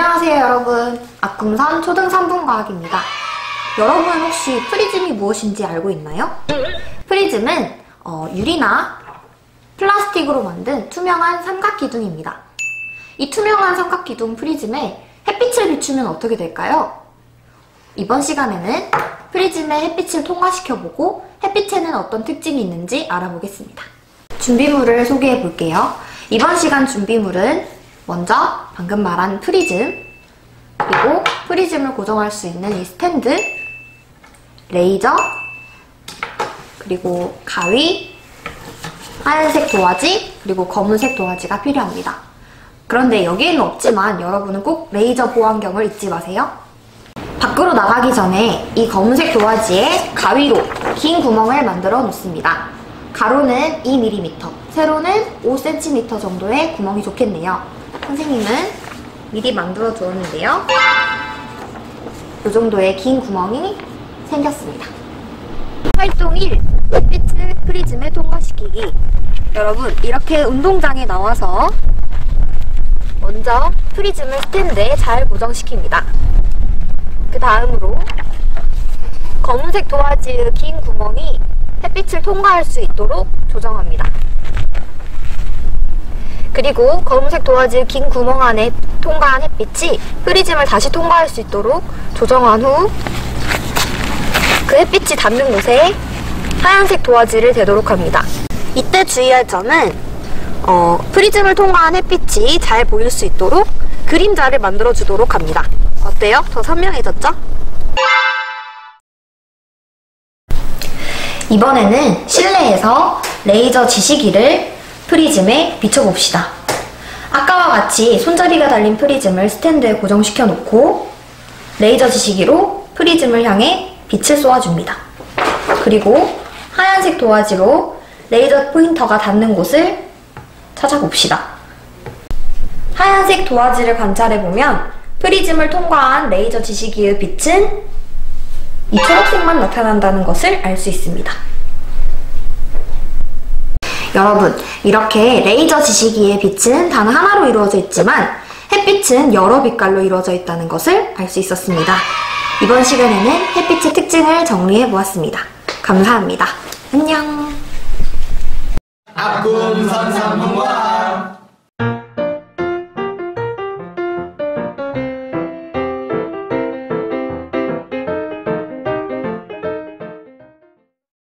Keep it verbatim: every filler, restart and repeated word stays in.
안녕하세요 여러분, 아꿈선 초등 삼 분 과학입니다. 여러분 혹시 프리즘이 무엇인지 알고 있나요? 프리즘은 어, 유리나 플라스틱으로 만든 투명한 삼각기둥입니다. 이 투명한 삼각기둥 프리즘에 햇빛을 비추면 어떻게 될까요? 이번 시간에는 프리즘에 햇빛을 통과시켜보고 햇빛에는 어떤 특징이 있는지 알아보겠습니다. 준비물을 소개해 볼게요. 이번 시간 준비물은 먼저 방금 말한 프리즘, 그리고 프리즘을 고정할 수 있는 이 스탠드, 레이저, 그리고 가위, 하얀색 도화지, 그리고 검은색 도화지가 필요합니다. 그런데 여기에는 없지만 여러분은 꼭 레이저 보안경을 잊지 마세요. 밖으로 나가기 전에 이 검은색 도화지에 가위로 긴 구멍을 만들어 놓습니다. 가로는 이 밀리미터, 세로는 오 센티미터 정도의 구멍이 좋겠네요. 선생님은 미리 만들어 두었는데요. 이 정도의 긴 구멍이 생겼습니다. 활동 일. 햇빛을 프리즘에 통과시키기. 여러분, 이렇게 운동장에 나와서 먼저 프리즘을 스탠드에 잘 고정시킵니다. 그 다음으로 검은색 도화지의 긴 구멍이 햇빛을 통과할 수 있도록 조정합니다. 그리고 검은색 도화지의 긴 구멍 안에 통과한 햇빛이 프리즘을 다시 통과할 수 있도록 조정한 후 그 햇빛이 닿는 곳에 하얀색 도화지를 대도록 합니다. 이때 주의할 점은 어, 프리즘을 통과한 햇빛이 잘 보일 수 있도록 그림자를 만들어 주도록 합니다. 어때요? 더 선명해졌죠? 이번에는 실내에서 레이저 지시기를 프리즘에 비춰봅시다. 아까와 같이 손잡이가 달린 프리즘을 스탠드에 고정시켜 놓고 레이저 지시기로 프리즘을 향해 빛을 쏘아줍니다. 그리고 하얀색 도화지로 레이저 포인터가 닿는 곳을 찾아봅시다. 하얀색 도화지를 관찰해보면 프리즘을 통과한 레이저 지시기의 빛은 이 초록색만 나타난다는 것을 알 수 있습니다. 여러분, 이렇게 레이저 지시기의 빛은 단 하나로 이루어져 있지만 햇빛은 여러 빛깔로 이루어져 있다는 것을 알 수 있었습니다. 이번 시간에는 햇빛의 특징을 정리해 보았습니다. 감사합니다. 안녕. 아꿈선 삼 분 과학